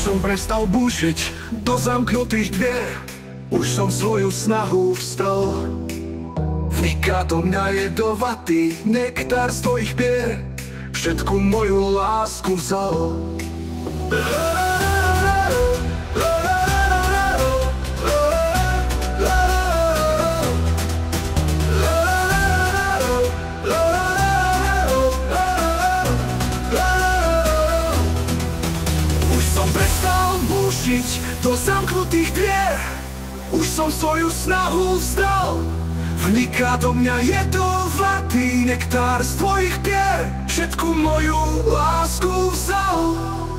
som prestal búšiť do zamknutých dvier. Už som svoju snahu vstal. Vniká do mňa jedovatý nektár z tvojich pier. Všetku moju lásku vzal. Už som prestal búšiť do zamknutých dvier. Už som svoju snahu vzdal. Vniká do mňa jedovatý nektár z tvojich pier. Všetku moju lásku vzal.